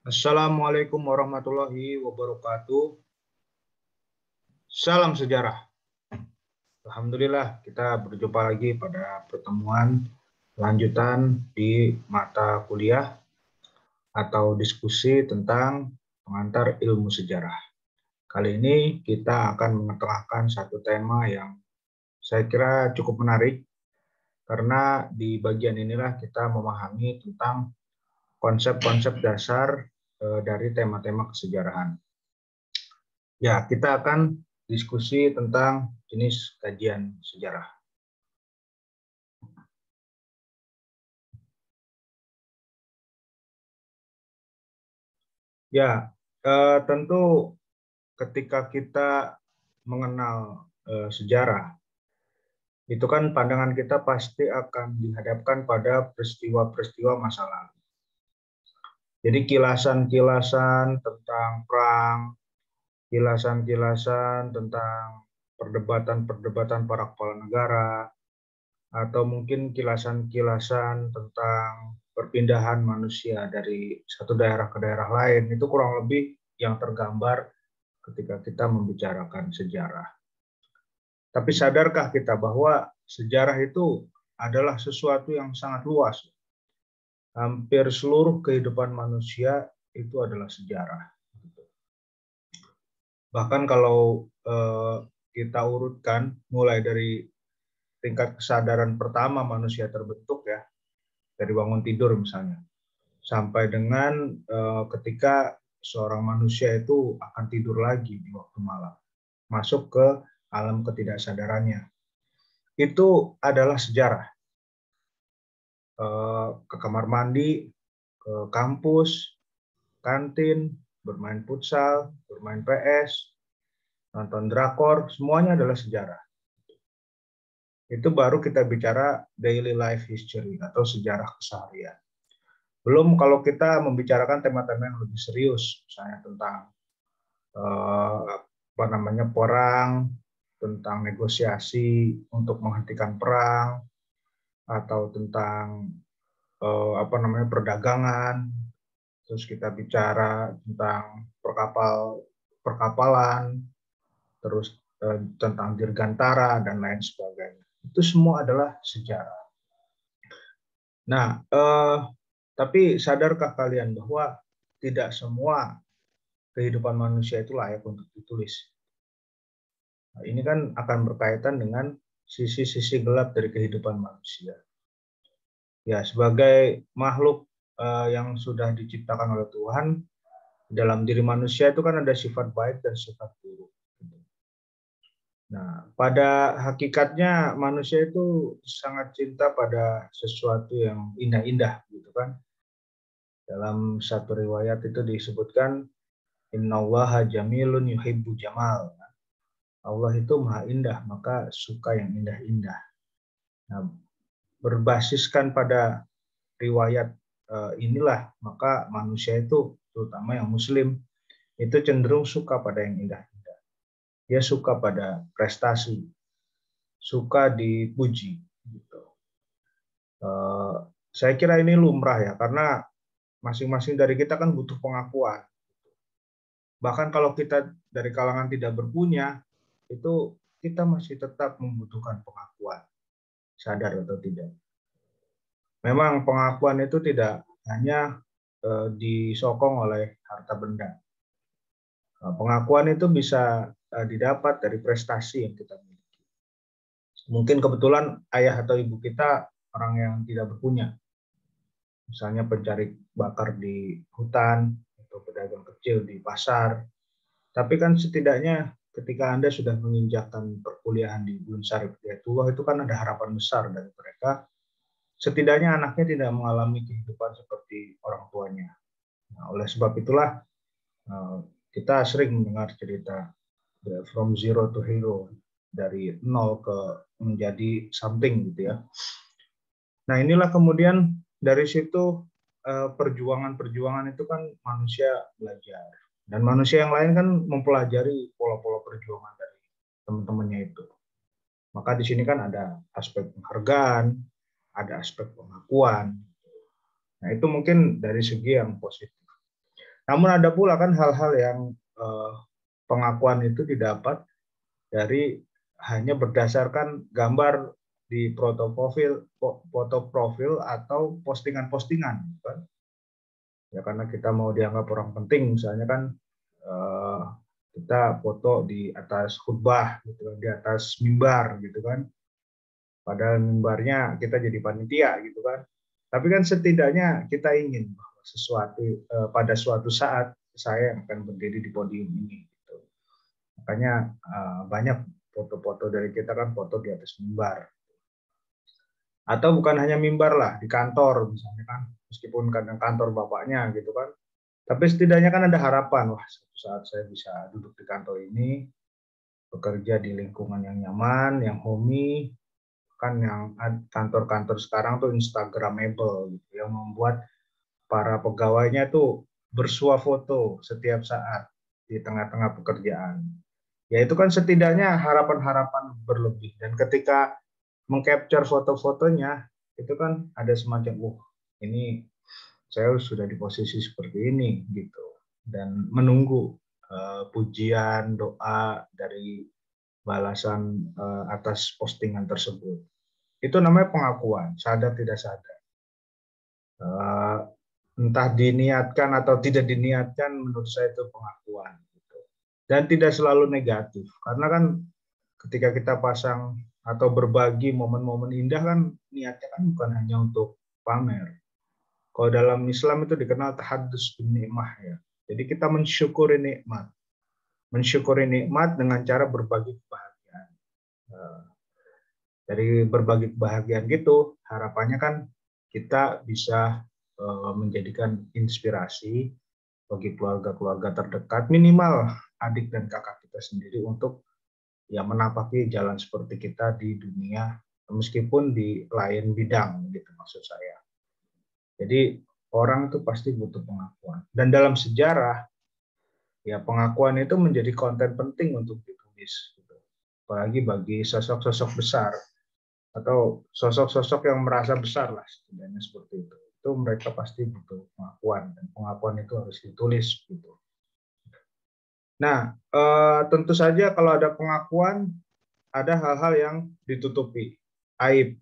Assalamualaikum warahmatullahi wabarakatuh. Salam sejarah. Alhamdulillah kita berjumpa lagi pada pertemuan lanjutan di mata kuliah atau diskusi tentang pengantar ilmu sejarah. Kali ini kita akan mengetengahkan satu tema yang saya kira cukup menarik karena di bagian inilah kita memahami tentang konsep-konsep dasar dari tema-tema kesejarahan. Ya, kita akan diskusi tentang jenis kajian sejarah. Ya, tentu ketika kita mengenal sejarah, itu kan pandangan kita pasti akan dihadapkan pada peristiwa-peristiwa masa lalu. Jadi kilasan-kilasan tentang perang, kilasan-kilasan tentang perdebatan-perdebatan para kepala negara, atau mungkin kilasan-kilasan tentang perpindahan manusia dari satu daerah ke daerah lain, itu kurang lebih yang tergambar ketika kita membicarakan sejarah. Tapi sadarkah kita bahwa sejarah itu adalah sesuatu yang sangat luas? Hampir seluruh kehidupan manusia itu adalah sejarah. Bahkan kalau kita urutkan mulai dari tingkat kesadaran pertama manusia terbentuk ya, dari bangun tidur misalnya, sampai dengan ketika seorang manusia itu akan tidur lagi di waktu malam, masuk ke alam ketidaksadarannya. Itu adalah sejarah. Ke kamar mandi, ke kampus, kantin, bermain futsal, bermain PS, nonton drakor, semuanya adalah sejarah. Itu baru kita bicara daily life history atau sejarah keseharian. Belum kalau kita membicarakan tema-tema yang lebih serius, misalnya tentang perang, tentang negosiasi untuk menghentikan perang, atau tentang perdagangan. Terus kita bicara tentang perkapalan, terus tentang dirgantara dan lain sebagainya. Itu semua adalah sejarah. Nah, tapi sadarkah kalian bahwa tidak semua kehidupan manusia itu layak untuk ditulis? Nah, ini kan akan berkaitan dengan sisi-sisi gelap dari kehidupan manusia. Ya, sebagai makhluk yang sudah diciptakan oleh Tuhan, dalam diri manusia itu kan ada sifat baik dan sifat buruk. Nah, pada hakikatnya manusia itu sangat cinta pada sesuatu yang indah-indah, gitu kan. Dalam satu riwayat itu disebutkan, Innallaha jamilun yuhibbu jamal. Allah itu maha indah, maka suka yang indah-indah. Nah, berbasiskan pada riwayat inilah, maka manusia itu, terutama yang muslim, itu cenderung suka pada yang indah-indah. Dia suka pada prestasi, suka dipuji. Gitu. Saya kira ini lumrah ya, karena masing-masing dari kita kan butuh pengakuan. Bahkan kalau kita dari kalangan tidak berpunya, itu kita masih tetap membutuhkan pengakuan, sadar atau tidak. Memang pengakuan itu tidak hanya disokong oleh harta benda. Pengakuan itu bisa didapat dari prestasi yang kita miliki. Mungkin kebetulan ayah atau ibu kita orang yang tidak berpunya. Misalnya pencari bakar di hutan, atau pedagang kecil di pasar. Tapi kan setidaknya ketika Anda sudah menginjakkan perkuliahan di Bunsar Hidayatullah, itu kan ada harapan besar dari mereka. Setidaknya anaknya tidak mengalami kehidupan seperti orang tuanya. Nah, oleh sebab itulah kita sering mendengar cerita from zero to hero, dari nol ke menjadi something gitu ya. Nah, inilah kemudian dari situ perjuangan-perjuangan itu kan manusia belajar. Dan manusia yang lain kan mempelajari pola-pola perjuangan dari teman-temannya itu. Maka di sini kan ada aspek penghargaan, ada aspek pengakuan. Nah, itu mungkin dari segi yang positif. Namun ada pula kan hal-hal yang pengakuan itu didapat dari hanya berdasarkan gambar di foto profil atau postingan-postingan, kan? Ya karena kita mau dianggap orang penting, misalnya kan eh, kita foto di atas khutbah, gitu kan, di atas mimbar, gitu kan. Padahal mimbarnya kita jadi panitia, gitu kan. Tapi kan setidaknya kita ingin bahwa pada suatu saat saya akan berdiri di podium ini. Gitu. Makanya banyak foto-foto dari kita kan foto di atas mimbar. Atau bukan hanya mimbar lah, di kantor misalnya kan, meskipun kadang kantor bapaknya gitu kan. Tapi setidaknya kan ada harapan, wah suatu saat saya bisa duduk di kantor ini, bekerja di lingkungan yang nyaman, yang homey, kan yang kantor-kantor sekarang tuh Instagramable gitu, yang membuat para pegawainya tuh bersuah foto setiap saat di tengah-tengah pekerjaan. Ya itu kan setidaknya harapan-harapan berlebih, dan ketika mengcapture foto-fotonya itu kan ada semacam ini saya sudah di posisi seperti ini gitu, dan menunggu pujian doa dari balasan atas postingan tersebut. Itu namanya pengakuan, sadar tidak sadar. Entah diniatkan atau tidak diniatkan, menurut saya itu pengakuan gitu. Dan tidak selalu negatif, karena kan ketika kita pasang atau berbagi momen-momen indah kan niatnya kan bukan hanya untuk pamer. Kalau dalam Islam itu dikenal tahadus bin nikmah ya. Jadi kita mensyukuri nikmat. Mensyukuri nikmat dengan cara berbagi kebahagiaan. Dari berbagi kebahagiaan gitu, harapannya kan kita bisa menjadikan inspirasi bagi keluarga-keluarga terdekat, minimal adik dan kakak kita sendiri untuk ya menapaki jalan seperti kita di dunia, meskipun di lain bidang gitu maksud saya. Jadi orang itu pasti butuh pengakuan. Dan dalam sejarah ya pengakuan itu menjadi konten penting untuk ditulis gitu. Apalagi bagi sosok-sosok besar atau sosok-sosok yang merasa besar lah setidaknya seperti itu. Itu mereka pasti butuh pengakuan, dan pengakuan itu harus ditulis gitu. Nah, tentu saja kalau ada pengakuan, ada hal-hal yang ditutupi, aib.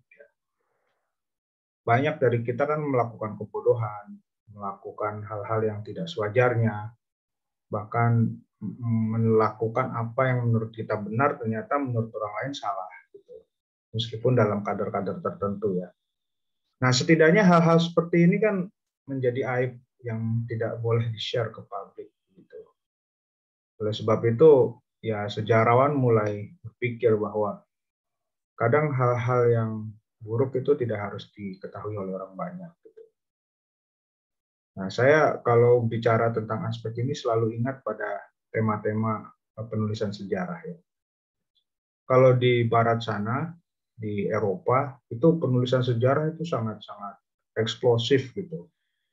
Banyak dari kita kan melakukan kebodohan, melakukan hal-hal yang tidak sewajarnya, bahkan melakukan apa yang menurut kita benar, ternyata menurut orang lain salah. Gitu. Meskipun dalam kadar-kadar tertentu ya. Nah, setidaknya hal-hal seperti ini kan menjadi aib yang tidak boleh di-share ke publik. Gitu. Oleh sebab itu, ya sejarawan mulai berpikir bahwa kadang hal-hal yang buruk itu tidak harus diketahui oleh orang banyak. Gitu. Nah, saya kalau bicara tentang aspek ini selalu ingat pada tema-tema penulisan sejarah ya. Kalau di barat sana, di Eropa, itu penulisan sejarah itu sangat-sangat eksplosif gitu.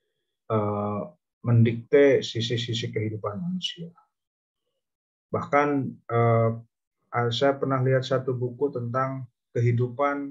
Mendikte sisi-sisi kehidupan manusia. Bahkan saya pernah lihat satu buku tentang kehidupan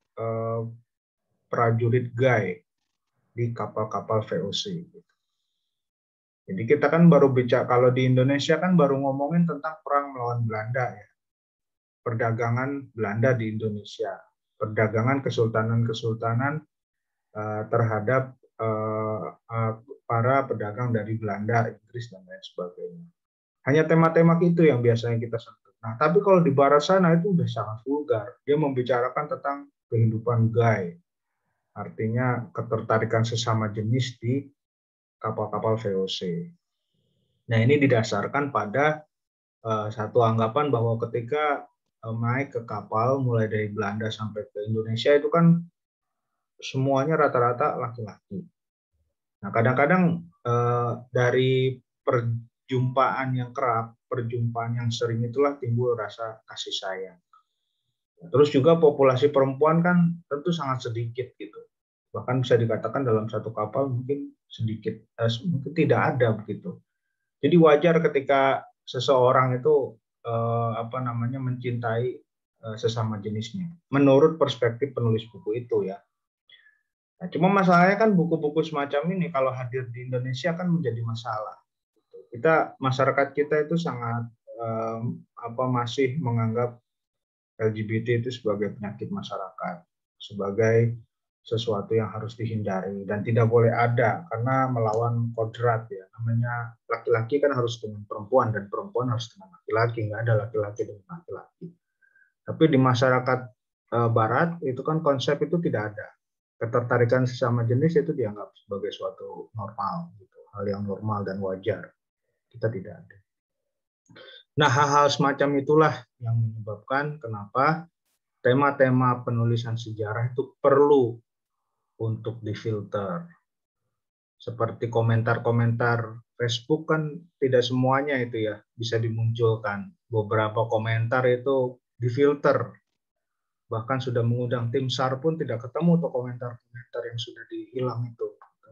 prajurit Guy di kapal-kapal VOC. Jadi kita kan baru bicara, kalau di Indonesia kan baru ngomongin tentang perang melawan Belanda ya. Perdagangan Belanda di Indonesia. Perdagangan kesultanan-kesultanan terhadap para pedagang dari Belanda, Inggris, dan lain sebagainya. Hanya tema-tema itu yang biasanya kita sentuh. Nah, tapi kalau di barat sana itu udah sangat vulgar. Dia membicarakan tentang kehidupan Guy. Artinya ketertarikan sesama jenis di kapal-kapal VOC. Nah, ini didasarkan pada satu anggapan bahwa ketika naik ke kapal mulai dari Belanda sampai ke Indonesia itu kan semuanya rata-rata laki-laki. Nah, kadang-kadang dari perjumpaan yang kerap, perjumpaan yang sering itulah timbul rasa kasih sayang. Terus juga populasi perempuan kan tentu sangat sedikit gitu. Bahkan bisa dikatakan dalam satu kapal mungkin sedikit, mungkin tidak ada begitu. Jadi wajar ketika seseorang itu mencintai sesama jenisnya. Menurut perspektif penulis buku itu ya. Nah, cuma masalahnya kan buku-buku semacam ini kalau hadir di Indonesia kan menjadi masalah. masyarakat kita itu sangat masih menganggap LGBT itu sebagai penyakit masyarakat, sebagai sesuatu yang harus dihindari dan tidak boleh ada karena melawan kodrat ya. Namanya laki-laki kan harus dengan perempuan dan perempuan harus dengan laki-laki, nggak ada laki-laki dengan laki-laki. Tapi di masyarakat Barat itu kan konsep itu tidak ada. Ketertarikan sesama jenis itu dianggap sebagai suatu normal, gitu, hal yang normal dan wajar. Kita tidak ada. Nah, hal-hal semacam itulah yang menyebabkan kenapa tema-tema penulisan sejarah itu perlu untuk difilter. Seperti komentar-komentar Facebook kan tidak semuanya itu ya bisa dimunculkan. Beberapa komentar itu difilter. Bahkan sudah mengundang tim SAR pun tidak ketemu tuh komentar-komentar yang sudah dihilang itu.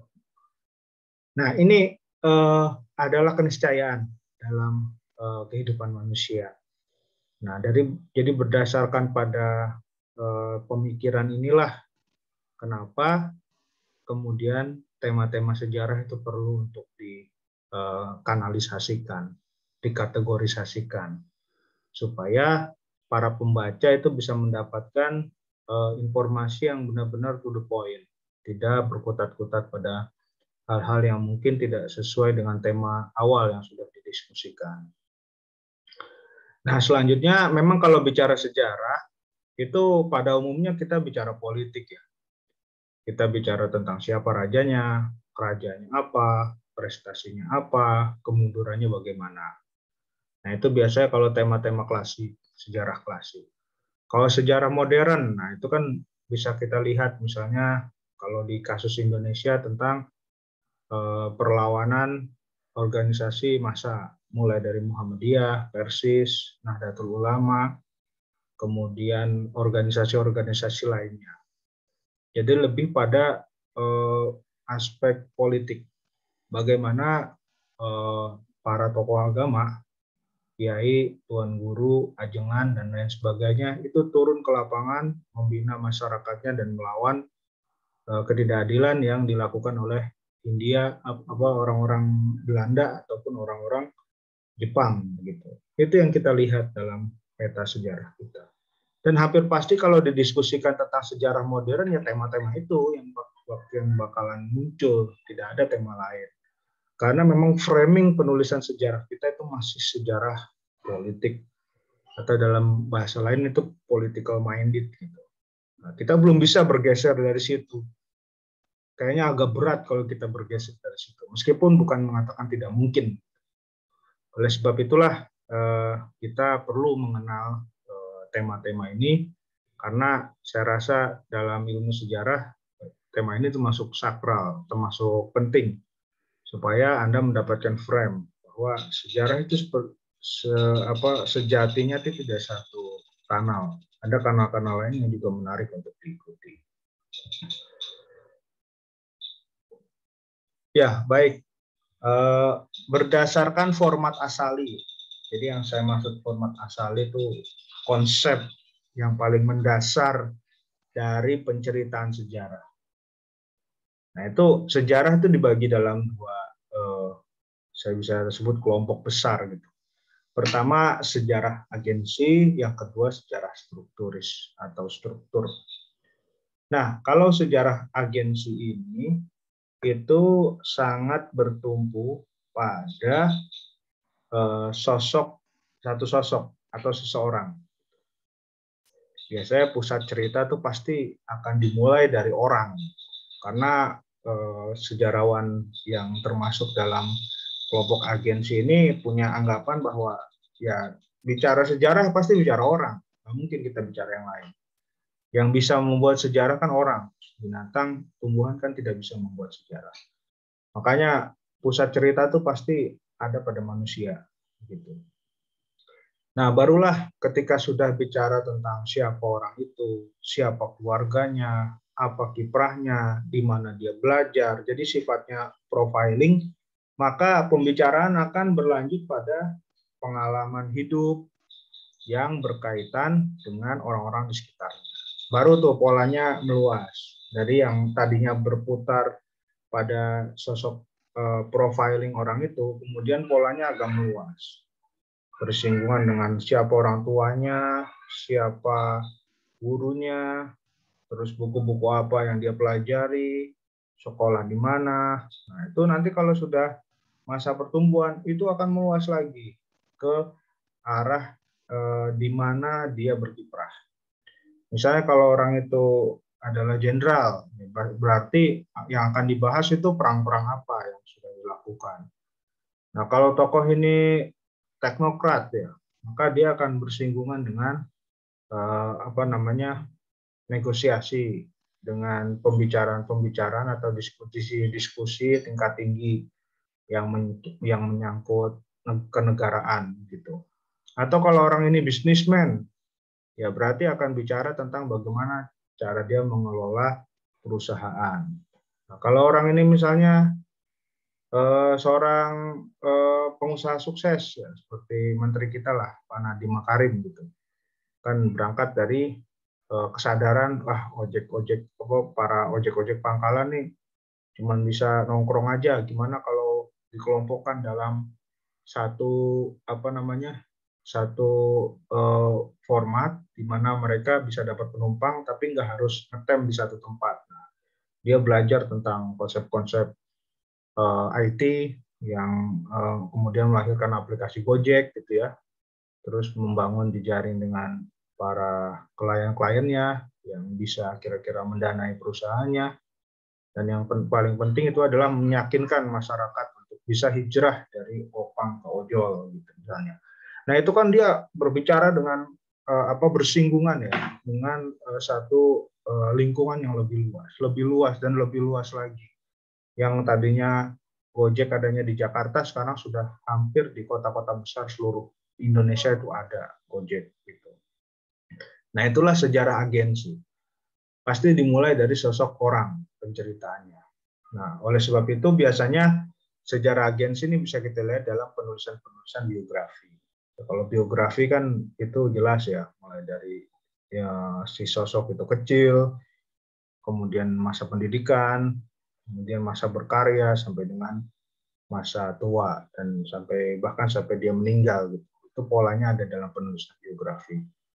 Nah, ini adalah keniscayaan dalam kehidupan manusia. Nah, jadi berdasarkan pada pemikiran inilah kenapa kemudian tema-tema sejarah itu perlu untuk dikanalisasikan, dikategorisasikan, supaya para pembaca itu bisa mendapatkan informasi yang benar-benar to the point, tidak berkutat-kutat pada hal-hal yang mungkin tidak sesuai dengan tema awal yang sudah didiskusikan. Nah, selanjutnya memang kalau bicara sejarah, itu pada umumnya kita bicara politik ya. Kita bicara tentang siapa rajanya, kerajaannya apa, prestasinya apa, kemundurannya bagaimana. Nah, itu biasanya kalau tema-tema klasik, sejarah klasik. Kalau sejarah modern, nah itu kan bisa kita lihat misalnya kalau di kasus Indonesia tentang perlawanan organisasi massa, mulai dari Muhammadiyah, Persis, Nahdlatul Ulama, kemudian organisasi-organisasi lainnya. Jadi lebih pada aspek politik, bagaimana para tokoh agama, kiai, tuan guru, ajengan, dan lain sebagainya itu turun ke lapangan, membina masyarakatnya dan melawan ketidakadilan yang dilakukan oleh India, orang-orang Belanda ataupun orang-orang Jepang, gitu. Itu yang kita lihat dalam peta sejarah kita. Dan hampir pasti kalau didiskusikan tentang sejarah modern ya tema-tema itu yang bakalan muncul, tidak ada tema lain. Karena memang framing penulisan sejarah kita itu masih sejarah politik, atau dalam bahasa lain itu political minded gitu. Nah, kita belum bisa bergeser dari situ. Kayaknya agak berat kalau kita bergeser dari situ. Meskipun bukan mengatakan tidak mungkin. Oleh sebab itulah kita perlu mengenal tema-tema ini, karena saya rasa dalam ilmu sejarah tema ini termasuk sakral, termasuk penting supaya Anda mendapatkan frame bahwa sejarah itu sejatinya itu tidak satu kanal. Ada kanal-kanal lain yang juga menarik untuk diikuti. Ya, baik. Berdasarkan format asali. Jadi yang saya maksud format asali itu konsep yang paling mendasar dari penceritaan sejarah. Nah, itu sejarah itu dibagi dalam dua, saya bisa sebut kelompok besar gitu. Pertama sejarah agensi, yang kedua sejarah strukturis atau struktur. Nah, kalau sejarah agensi ini itu sangat bertumpu pada satu sosok atau seseorang. Biasanya pusat cerita tuh pasti akan dimulai dari orang, karena sejarawan yang termasuk dalam kelompok agensi ini punya anggapan bahwa ya bicara sejarah pasti bicara orang, nggak mungkin kita bicara yang lain. Yang bisa membuat sejarah kan orang, binatang, tumbuhan kan tidak bisa membuat sejarah. Makanya pusat cerita tuh pasti ada pada manusia, gitu. Nah, barulah ketika sudah bicara tentang siapa orang itu, siapa keluarganya, apa kiprahnya, di mana dia belajar, jadi sifatnya profiling, maka pembicaraan akan berlanjut pada pengalaman hidup yang berkaitan dengan orang-orang di sekitarnya. Baru tuh polanya meluas. Dari yang tadinya berputar pada sosok profiling orang itu, kemudian polanya agak meluas. Bersinggungan dengan siapa orang tuanya, siapa gurunya, terus buku-buku apa yang dia pelajari, sekolah di mana. Nah, itu nanti kalau sudah masa pertumbuhan, itu akan meluas lagi ke arah di mana dia berkiprah. Misalnya kalau orang itu adalah jenderal, berarti yang akan dibahas itu perang-perang apa yang sudah dilakukan. Nah, kalau tokoh ini teknokrat ya, maka dia akan bersinggungan dengan negosiasi, dengan pembicaraan-pembicaraan atau diskusi-diskusi tingkat tinggi yang menyangkut kenegaraan gitu. Atau kalau orang ini bisnismen, ya berarti akan bicara tentang bagaimana cara dia mengelola perusahaan. Nah, kalau orang ini misalnya seorang pengusaha sukses, ya, seperti menteri kita lah, Pak Nadiem Makarim gitu, kan berangkat dari kesadaran, para ojek pangkalan nih cuman bisa nongkrong aja, gimana kalau dikelompokkan dalam satu satu format di mana mereka bisa dapat penumpang tapi nggak harus ngetem di satu tempat. Nah, dia belajar tentang konsep-konsep IT yang kemudian melahirkan aplikasi Gojek gitu ya, terus membangun jejaring dengan para klien-kliennya yang bisa kira-kira mendanai perusahaannya, dan yang paling penting itu adalah meyakinkan masyarakat untuk bisa hijrah dari opang ke ojol gitu misalnya. Nah, itu kan dia berbicara dengan bersinggungan ya dengan satu lingkungan yang lebih luas dan lebih luas lagi. Yang tadinya Gojek adanya di Jakarta, sekarang sudah hampir di kota-kota besar seluruh Indonesia itu ada Gojek gitu. Nah, itulah sejarah agensi. Pasti dimulai dari sosok orang penceritaannya. Nah, oleh sebab itu biasanya sejarah agensi ini bisa kita lihat dalam penulisan biografi. Kalau biografi kan itu jelas ya, mulai dari ya, si sosok itu kecil, kemudian masa pendidikan, kemudian masa berkarya sampai dengan masa tua dan bahkan sampai dia meninggal gitu. Itu polanya ada dalam penulisan biografi.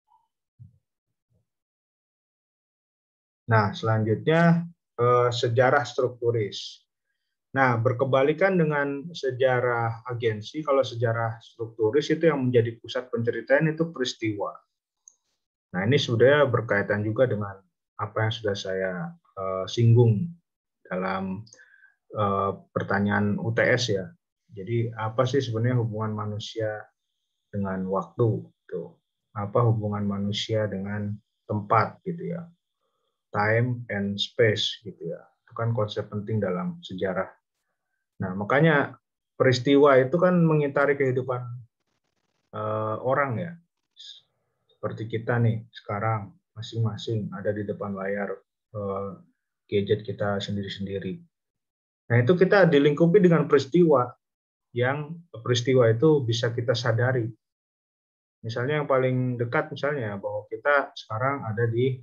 Nah, selanjutnya sejarah strukturis. Nah, berkebalikan dengan sejarah agensi, kalau sejarah strukturis itu yang menjadi pusat penceritaan itu peristiwa. Nah, ini sudah berkaitan juga dengan apa yang sudah saya singgung dalam pertanyaan UTS ya. Jadi apa sih sebenarnya hubungan manusia dengan waktu? Tuh. Apa hubungan manusia dengan tempat gitu ya? Time and space gitu ya. Itu kan konsep penting dalam sejarah. Nah, makanya peristiwa itu kan mengitari kehidupan orang ya. Seperti kita nih sekarang masing-masing ada di depan layar gadget kita sendiri-sendiri. Nah, itu kita dilingkupi dengan peristiwa yang peristiwa itu bisa kita sadari. Misalnya yang paling dekat misalnya bahwa kita sekarang ada di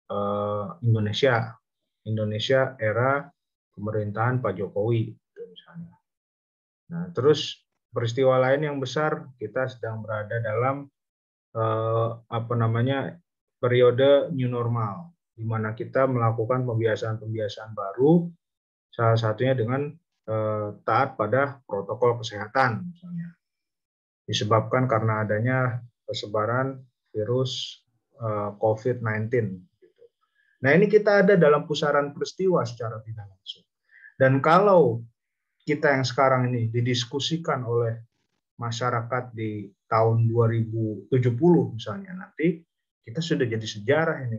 Indonesia era pemerintahan Pak Jokowi misalnya. Nah, terus peristiwa lain yang besar, kita sedang berada dalam periode new normal, di mana kita melakukan pembiasaan-pembiasaan baru, salah satunya dengan taat pada protokol kesehatan misalnya. Disebabkan karena adanya persebaran virus COVID-19. Nah, ini kita ada dalam pusaran peristiwa secara tidak langsung. Dan kalau kita yang sekarang ini didiskusikan oleh masyarakat di tahun 2070 misalnya, nanti kita sudah jadi sejarah ini.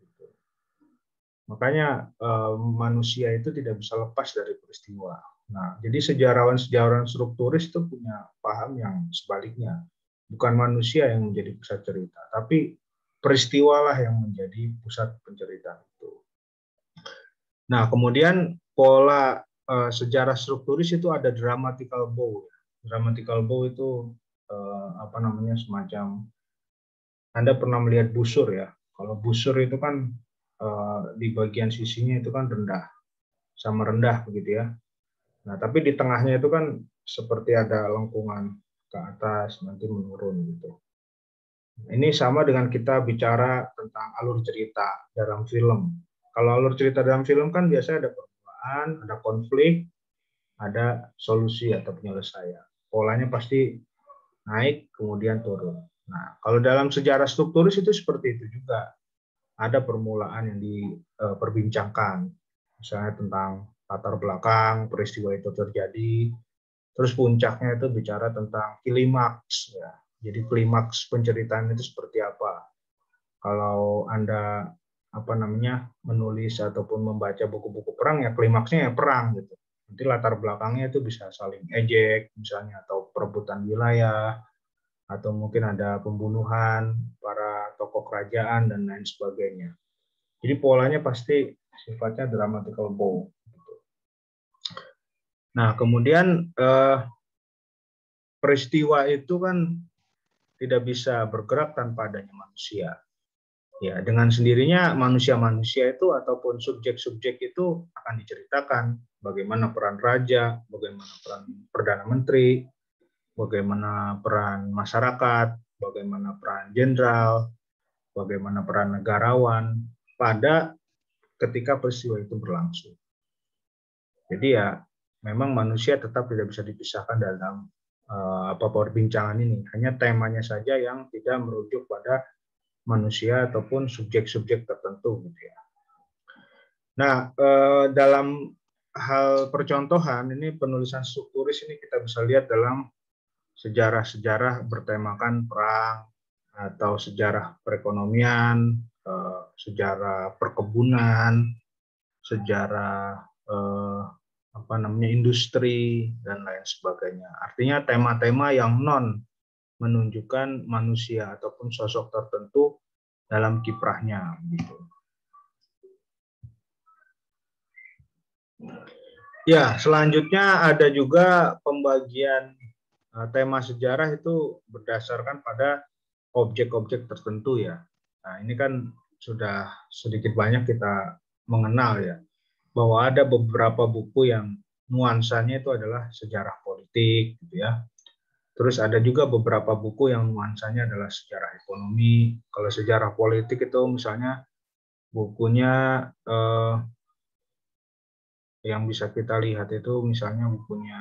Makanya manusia itu tidak bisa lepas dari peristiwa. Nah, jadi sejarawan strukturis itu punya paham yang sebaliknya. Bukan manusia yang menjadi pusat cerita, tapi peristiwalah yang menjadi pusat penceritaan itu. Nah, kemudian pola sejarah strukturis itu ada dramatical bow. Dramatical bow itu semacam, Anda pernah melihat busur ya. Kalau busur itu kan di bagian sisinya itu kan rendah, sama rendah begitu ya. Nah, tapi di tengahnya itu kan seperti ada lengkungan ke atas, nanti menurun gitu. Ini sama dengan kita bicara tentang alur cerita dalam film. Kalau alur cerita dalam film kan biasanya ada permulaan, ada konflik, ada solusi atau penyelesaian. Polanya pasti naik, kemudian turun. Nah, kalau dalam sejarah strukturis itu seperti itu juga. Ada permulaan yang diperbincangkan, misalnya tentang latar belakang peristiwa itu terjadi, terus puncaknya itu bicara tentang klimaks ya. Jadi klimaks penceritaan itu seperti apa? Kalau Anda menulis ataupun membaca buku-buku perang ya klimaksnya ya perang gitu. Nanti latar belakangnya itu bisa saling ejek misalnya atau perebutan wilayah atau mungkin ada pembunuhan para tokoh kerajaan dan lain sebagainya. Jadi polanya pasti sifatnya dramatical bow. Nah, kemudian peristiwa itu kan tidak bisa bergerak tanpa adanya manusia. Ya, dengan sendirinya manusia-manusia itu ataupun subjek-subjek itu akan diceritakan bagaimana peran raja, bagaimana peran perdana menteri, bagaimana peran masyarakat, bagaimana peran jenderal, bagaimana peran negarawan pada ketika peristiwa itu berlangsung. Jadi ya memang manusia tetap tidak bisa dipisahkan dalam perbincangan ini. Hanya temanya saja yang tidak merujuk pada manusia ataupun subjek-subjek tertentu gitu ya. Nah, dalam hal percontohan ini penulisan strukturis ini kita bisa lihat dalam sejarah-sejarah bertemakan perang atau sejarah perekonomian, sejarah perkebunan, sejarah industri dan lain sebagainya. Artinya tema-tema yang non menunjukkan manusia ataupun sosok tertentu dalam kiprahnya gitu. Ya, selanjutnya ada juga pembagian tema sejarah itu berdasarkan pada objek-objek tertentu ya. Nah, ini kan sudah sedikit banyak kita mengenal ya, bahwa ada beberapa buku yang nuansanya itu adalah sejarah politik gitu ya. Terus ada juga beberapa buku yang nuansanya adalah sejarah ekonomi. Kalau sejarah politik itu misalnya bukunya yang bisa kita lihat itu misalnya bukunya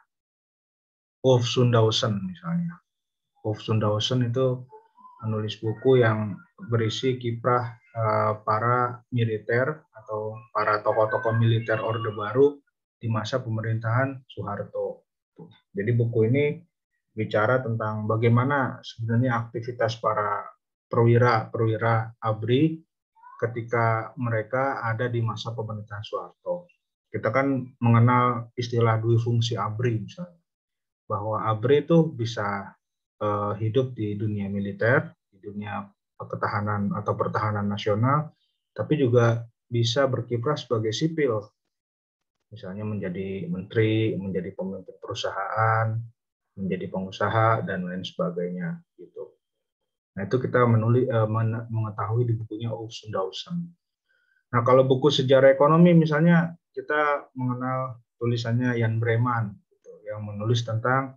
Wolf Sundhausen misalnya. Wolf Sundhausen itu menulis buku yang berisi kiprah para militer atau para tokoh-tokoh militer Orde Baru di masa pemerintahan Soeharto. Jadi buku ini bicara tentang bagaimana sebenarnya aktivitas para perwira ABRI ketika mereka ada di masa pemerintahan Soeharto. Kita kan mengenal istilah dui fungsi ABRI misalnya, bahwa ABRI itu bisa hidup di dunia militer, di dunia ketahanan atau pertahanan nasional, tapi juga bisa berkiprah sebagai sipil, misalnya menjadi menteri, menjadi pemimpin perusahaan, menjadi pengusaha dan lain sebagainya gitu. Nah, itu kita mengetahui di bukunya Ulf Sundhausen. Nah, kalau buku sejarah ekonomi misalnya kita mengenal tulisannya Jan Breman gitu, yang menulis tentang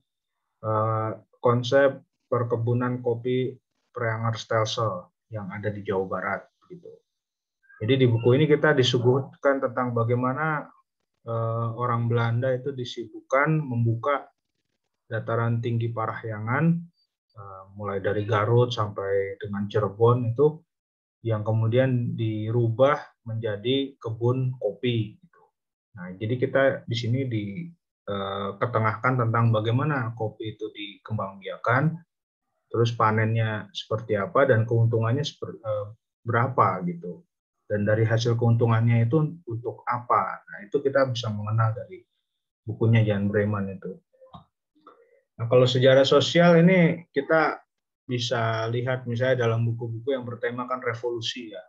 konsep perkebunan kopi Preanger-Stelsel yang ada di Jawa Barat gitu. Jadi di buku ini kita disuguhkan tentang bagaimana orang Belanda itu disibukkan membuka dataran tinggi Parahyangan mulai dari Garut sampai dengan Cirebon itu yang kemudian dirubah menjadi kebun kopi. Nah, jadi kita di sini ketengahkan tentang bagaimana kopi itu dikembangbiakan, terus panennya seperti apa dan keuntungannya berapa gitu. Dan dari hasil keuntungannya itu untuk apa? Nah, itu kita bisa mengenal dari bukunya Jan Breman itu. Nah, kalau sejarah sosial ini kita bisa lihat misalnya dalam buku-buku yang bertemakan revolusi ya.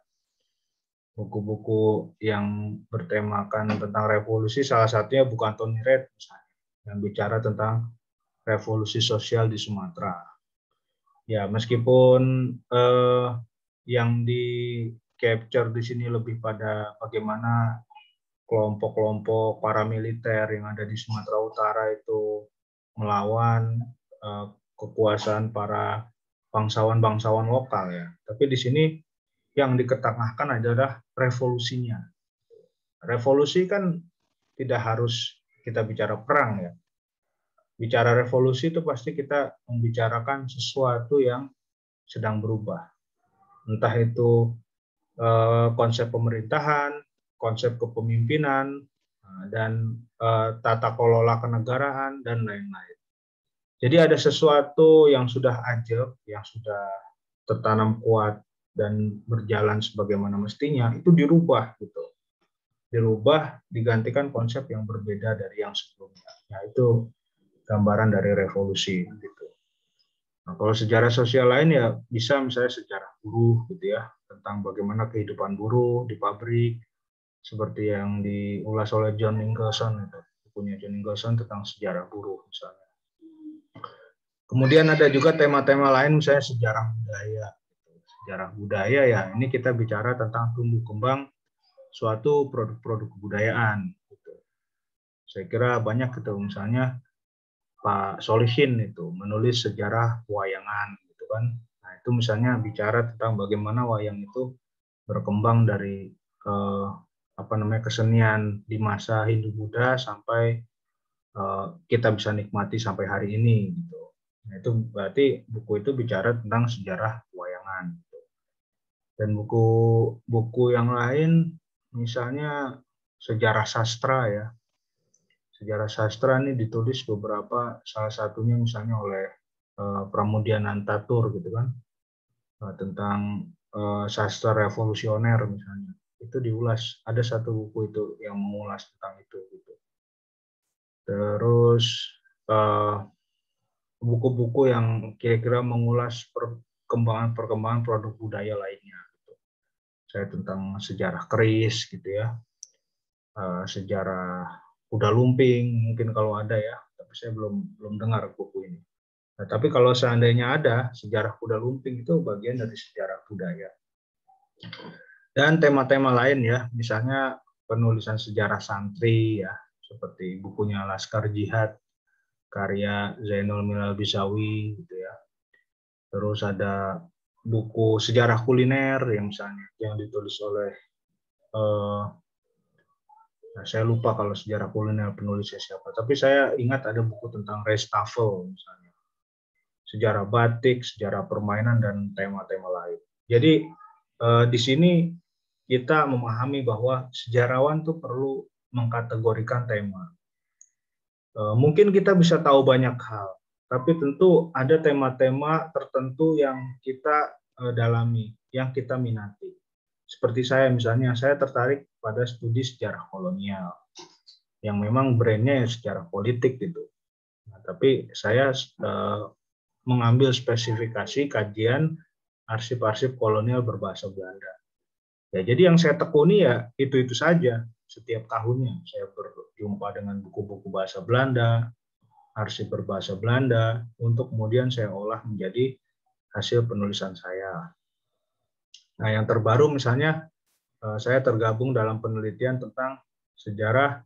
Buku-buku yang bertemakan tentang revolusi salah satunya buku Anthony Reid misalnya, yang bicara tentang revolusi sosial di Sumatera. Ya, meskipun yang di capture di sini lebih pada bagaimana kelompok-kelompok paramiliter yang ada di Sumatera Utara itu melawan kekuasaan para bangsawan-bangsawan lokal ya. Tapi di sini yang diketengahkan adalah revolusinya. Revolusi kan tidak harus kita bicara perang ya. Bicara revolusi itu pasti kita membicarakan sesuatu yang sedang berubah. Entah itu konsep pemerintahan, konsep kepemimpinan, dan tata kelola kenegaraan, dan lain-lain. Jadi ada sesuatu yang sudah ajeb, yang sudah tertanam kuat dan berjalan sebagaimana mestinya, itu dirubah gitu. Dirubah, digantikan konsep yang berbeda dari yang sebelumnya. Nah, itu gambaran dari revolusi gitu. Nah, kalau sejarah sosial lain ya bisa misalnya sejarah buruh gitu ya, tentang bagaimana kehidupan buruh di pabrik, seperti yang diulas oleh John Ingersoll itu, bukunya John Ingersoll tentang sejarah buruh misalnya. Kemudian ada juga tema-tema lain misalnya sejarah budaya. Sejarah budaya ya, ini kita bicara tentang tumbuh kembang suatu produk-produk kebudayaan. Gitu. Saya kira banyak gitu, misalnya Pak Solihin itu menulis sejarah wayangan, gitu kan. Nah itu misalnya bicara tentang bagaimana wayang itu berkembang dari kesenian di masa Hindu-Buddha sampai kita bisa nikmati sampai hari ini. Gitu. Nah itu berarti buku itu bicara tentang sejarah wayangan. Gitu. Dan buku-buku yang lain, misalnya sejarah sastra ya. Sejarah sastra ini ditulis beberapa, salah satunya misalnya oleh Pramudia Nantatur gitu kan, tentang sastra revolusioner misalnya. Itu diulas, ada satu buku itu yang mengulas tentang itu gitu. Terus buku-buku yang kira-kira mengulas perkembangan produk budaya lainnya gitu. Saya tentang sejarah keris gitu ya, sejarah kuda lumping mungkin kalau ada ya, tapi saya belum dengar buku ini. Nah, tapi kalau seandainya ada sejarah kuda lumping, itu bagian dari sejarah budaya. Dan tema-tema lain ya, misalnya penulisan sejarah santri ya, seperti bukunya Laskar Jihad karya Zainul Milal Bisawi gitu ya. Terus ada buku sejarah kuliner yang misalnya yang ditulis oleh saya lupa kalau sejarah kuliner penulisnya siapa, tapi saya ingat ada buku tentang Restafel misalnya. Sejarah batik, sejarah permainan, dan tema-tema lain. Jadi di sini kita memahami bahwa sejarawan tuh perlu mengkategorikan tema. Mungkin kita bisa tahu banyak hal, tapi tentu ada tema-tema tertentu yang kita dalami, yang kita minati. Seperti saya misalnya, saya tertarik pada studi sejarah kolonial, yang memang brandnya ya sejarah politik gitu. Nah, tapi saya mengambil spesifikasi kajian arsip-arsip kolonial berbahasa Belanda. Ya, jadi yang saya tekuni ya itu saja. Setiap tahunnya saya berjumpa dengan buku-buku bahasa Belanda, arsip berbahasa Belanda, untuk kemudian saya olah menjadi hasil penulisan saya. Nah, yang terbaru misalnya saya tergabung dalam penelitian tentang sejarah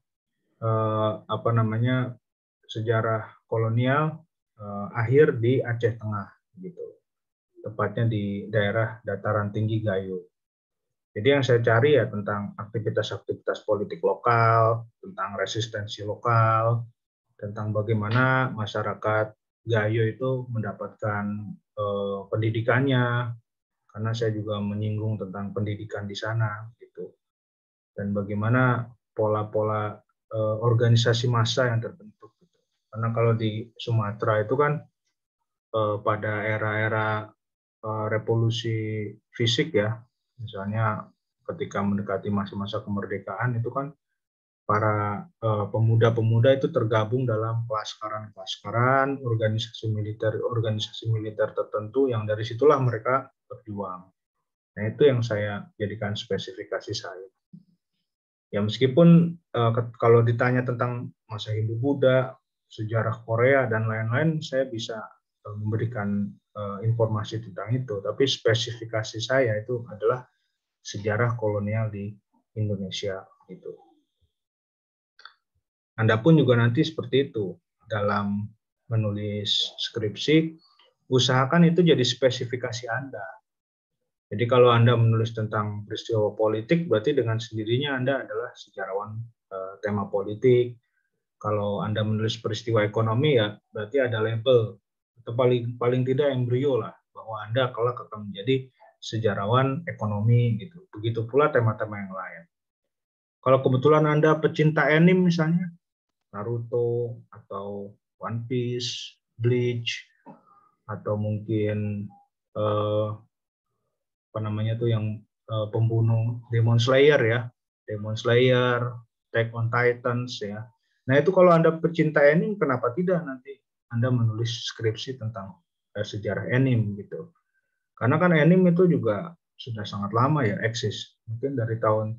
sejarah kolonial akhir di Aceh Tengah gitu. Tepatnya di daerah dataran tinggi Gayo. Jadi yang saya cari ya tentang aktivitas-aktivitas politik lokal, tentang resistensi lokal, tentang bagaimana masyarakat Gayo itu mendapatkan pendidikannya, karena saya juga menyinggung tentang pendidikan di sana gitu. Dan bagaimana pola-pola organisasi massa yang terbentuk gitu. Karena kalau di Sumatera itu kan pada era-era revolusi fisik ya, misalnya ketika mendekati masa-masa kemerdekaan itu kan para pemuda-pemuda itu tergabung dalam kelas-kelas organisasi militer tertentu yang dari situlah mereka berjuang. Nah itu yang saya jadikan spesifikasi saya. Ya meskipun kalau ditanya tentang masa Hindu-Buddha, sejarah Korea dan lain-lain, saya bisa memberikan informasi tentang itu, tapi spesifikasi saya itu adalah sejarah kolonial di Indonesia gitu. Anda pun juga nanti seperti itu. Dalam menulis skripsi, usahakan itu jadi spesifikasi Anda. Jadi kalau Anda menulis tentang peristiwa politik, berarti dengan sendirinya Anda adalah sejarawan tema politik. Kalau Anda menulis peristiwa ekonomi, ya berarti ada label, atau paling tidak embrio lah, bahwa Anda kelak akan menjadi sejarawan ekonomi gitu. Begitu pula tema-tema yang lain. Kalau kebetulan Anda pecinta anime misalnya, Naruto atau One Piece, Bleach, atau mungkin apa namanya tuh yang pembunuh Demon Slayer ya, Demon Slayer, Attack on Titans ya. Nah itu kalau Anda pecinta anime, kenapa tidak nanti Anda menulis skripsi tentang sejarah anime gitu. Karena kan anime itu juga sudah sangat lama ya eksis. Mungkin dari tahun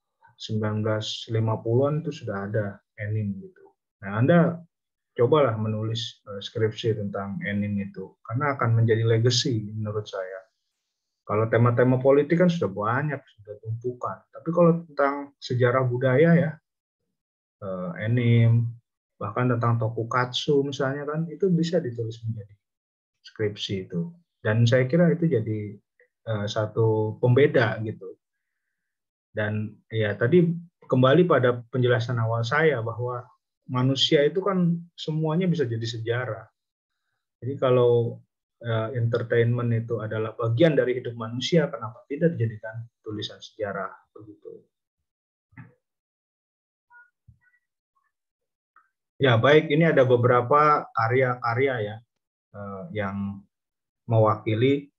1950-an itu sudah ada anime gitu. Nah Anda cobalah menulis skripsi tentang anime itu, karena akan menjadi legacy menurut saya. Kalau tema-tema politik kan sudah banyak, sudah tumpukan. Tapi kalau tentang sejarah budaya ya, anime, bahkan tentang tokusatsu misalnya kan, itu bisa ditulis menjadi skripsi itu. Dan saya kira itu jadi satu pembeda gitu. Dan ya tadi kembali pada penjelasan awal saya bahwa manusia itu kan semuanya bisa jadi sejarah. Jadi kalau entertainment itu adalah bagian dari hidup manusia, kenapa tidak dijadikan tulisan sejarah begitu? Ya baik, ini ada beberapa karya-karya ya yang mewakili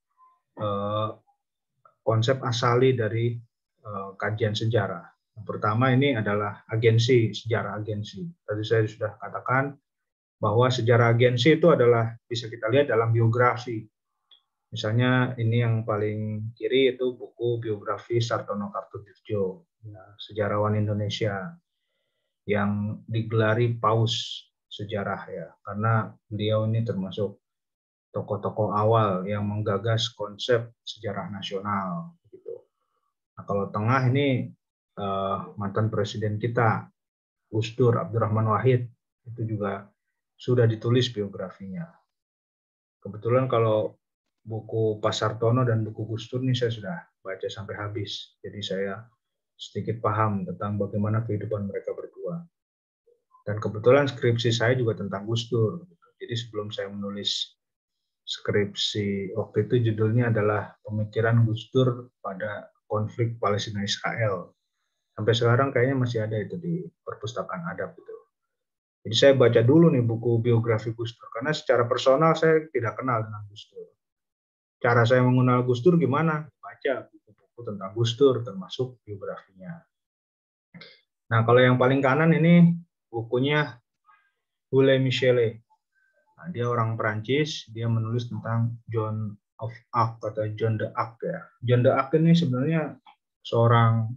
konsep asali dari kajian sejarah. Yang pertama ini adalah agensi, sejarah agensi. Tadi saya sudah katakan bahwa sejarah agensi itu adalah bisa kita lihat dalam biografi. Misalnya ini yang paling kiri itu buku biografi Sartono Kartodirjo, ya, sejarawan Indonesia yang digelari Paus Sejarah ya, karena beliau ini termasuk tokoh-tokoh awal yang menggagas konsep sejarah nasional. Gitu. Nah kalau tengah ini mantan presiden kita Gus Dur Abdurrahman Wahid, itu juga sudah ditulis biografinya. Kebetulan kalau buku Pak Sartono dan buku Gus Dur ini saya sudah baca sampai habis. Jadi saya sedikit paham tentang bagaimana kehidupan mereka berdua. Dan kebetulan skripsi saya juga tentang Gus Dur. Jadi sebelum saya menulis skripsi, waktu itu judulnya adalah Pemikiran Gus Dur pada Konflik Palestina-Israel. Sampai sekarang kayaknya masih ada itu di perpustakaan adab itu. Jadi saya baca dulu nih buku biografi Gus Dur, karena secara personal saya tidak kenal dengan Gus Dur. Cara saya mengenal Gus Dur gimana? Baca buku-buku tentang Gus Dur, termasuk biografinya. Nah, kalau yang paling kanan ini bukunya Hule Michele. Nah, dia orang Perancis, dia menulis tentang John of Arc atau John de Arc ya. John de Arc ini sebenarnya seorang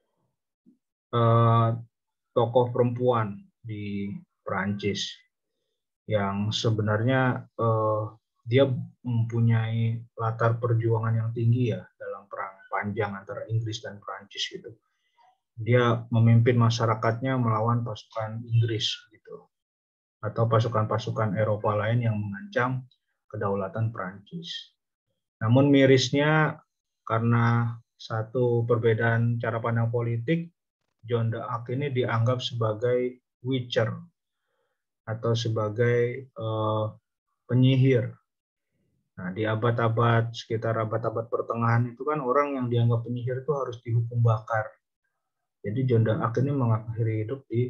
tokoh perempuan di Perancis yang sebenarnya dia mempunyai latar perjuangan yang tinggi ya dalam perang panjang antara Inggris dan Perancis gitu. Dia memimpin masyarakatnya melawan pasukan Inggris gitu, atau pasukan-pasukan Eropa lain yang mengancam kedaulatan Perancis. Namun mirisnya karena satu perbedaan cara pandang politik, John de Arc ini dianggap sebagai witcher atau sebagai penyihir. Nah, di abad-abad sekitar abad-abad pertengahan itu kan orang yang dianggap penyihir itu harus dihukum bakar. Jadi John de Arc ini mengakhiri hidup di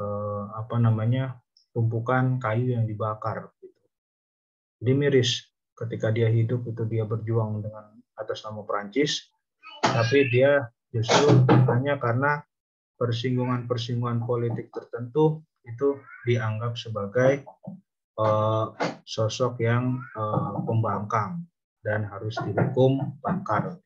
tumpukan kayu yang dibakar. Gitu. Jadi miris ketika dia hidup itu dia berjuang dengan atas nama Perancis, tapi dia justru hanya karena persinggungan-persinggungan politik tertentu itu dianggap sebagai sosok yang pembangkang dan harus dihukum bakar.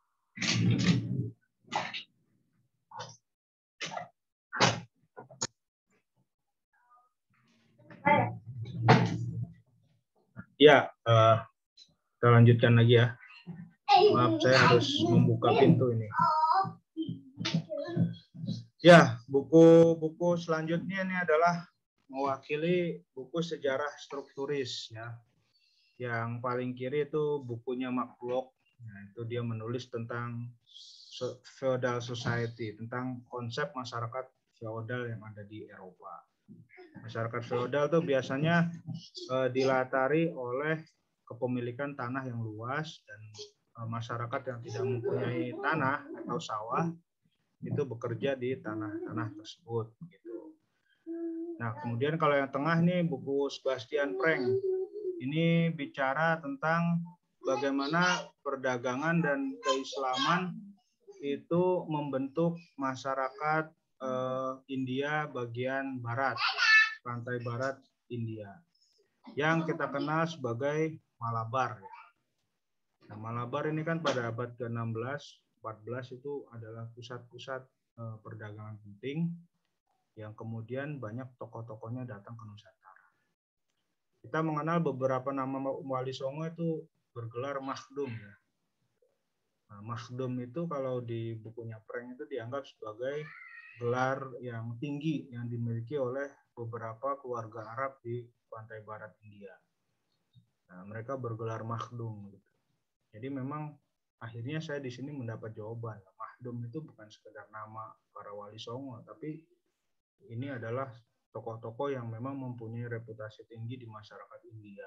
Ya, kita lanjutkan lagi ya. Maaf, saya harus membuka pintu ini. Ya, buku-buku selanjutnya ini adalah mewakili buku sejarah strukturis ya. Yang paling kiri itu bukunya Mark Bloch. Nah, itu dia menulis tentang feudal society, tentang konsep masyarakat feodal yang ada di Eropa. Masyarakat feodal itu biasanya dilatari oleh kepemilikan tanah yang luas dan masyarakat yang tidak mempunyai tanah atau sawah itu bekerja di tanah-tanah tersebut. Gitu. Nah, kemudian kalau yang tengah nih buku Sebastian Prank. Ini bicara tentang bagaimana perdagangan dan keislaman itu membentuk masyarakat India bagian barat, pantai barat India, yang kita kenal sebagai Malabar. Nah, Malabar ini kan pada abad ke-16, 14 itu adalah pusat-pusat perdagangan penting yang kemudian banyak tokoh-tokohnya datang ke Nusantara. Kita mengenal beberapa nama Wali Songo itu bergelar Makhdum ya. Nah, Makhdum itu kalau di bukunya Prank itu dianggap sebagai gelar yang tinggi yang dimiliki oleh beberapa keluarga Arab di pantai barat India. Nah, mereka bergelar Makhdum gitu. Jadi memang akhirnya saya di sini mendapat jawaban. Makhdum itu bukan sekedar nama para Wali Songo, tapi ini adalah tokoh-tokoh yang memang mempunyai reputasi tinggi di masyarakat India.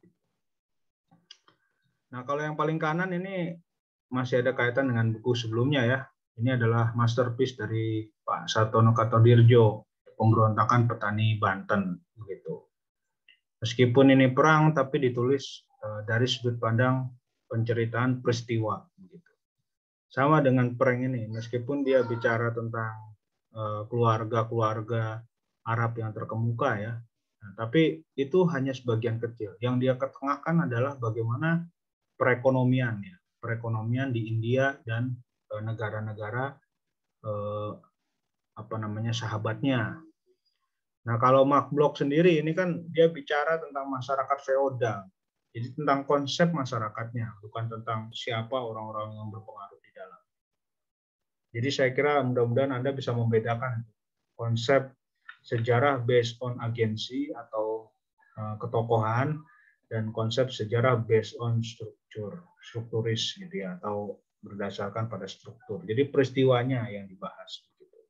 Nah, kalau yang paling kanan ini masih ada kaitan dengan buku sebelumnya ya. Ini adalah masterpiece dari Pak Sartono Kartodirjo, Pemberontakan Petani Banten begitu. Meskipun ini perang tapi ditulis dari sudut pandang penceritaan peristiwa begitu. Sama dengan Prank ini, meskipun dia bicara tentang keluarga-keluarga Arab yang terkemuka ya. Nah, tapi itu hanya sebagian kecil. Yang dia ketengahkan adalah bagaimana perekonomian ya, perekonomian di India dan negara-negara sahabatnya. Nah, kalau Mark Bloch sendiri ini kan dia bicara tentang masyarakat feodal. Jadi tentang konsep masyarakatnya, bukan tentang siapa orang-orang yang berpengaruh di dalam. Jadi saya kira mudah-mudahan Anda bisa membedakan konsep sejarah based on agensi atau ketokohan dan konsep sejarah based on strukturis gitu ya, atau berdasarkan pada struktur. Jadi peristiwanya yang dibahas.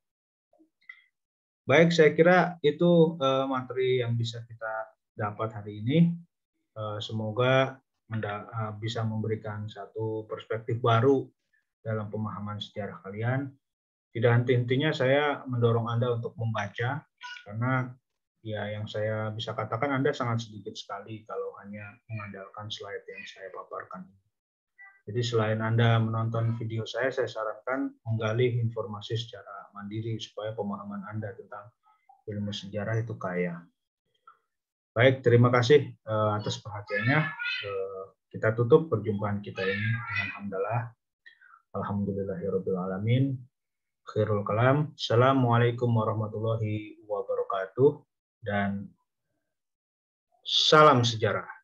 Baik, saya kira itu materi yang bisa kita dapat hari ini. Semoga bisa memberikan satu perspektif baru dalam pemahaman sejarah kalian. Tidak henti-hentinya saya mendorong Anda untuk membaca, karena ya yang saya bisa katakan Anda sangat sedikit sekali kalau hanya mengandalkan slide yang saya paparkan. Jadi selain Anda menonton video saya sarankan menggali informasi secara mandiri supaya pemahaman Anda tentang ilmu sejarah itu kaya. Baik, terima kasih atas perhatiannya. Kita tutup perjumpaan kita ini dengan hamdalah. Alhamdulillahirabbil alamin. Khairul kalam. Assalamualaikum warahmatullahi wabarakatuh dan salam sejarah.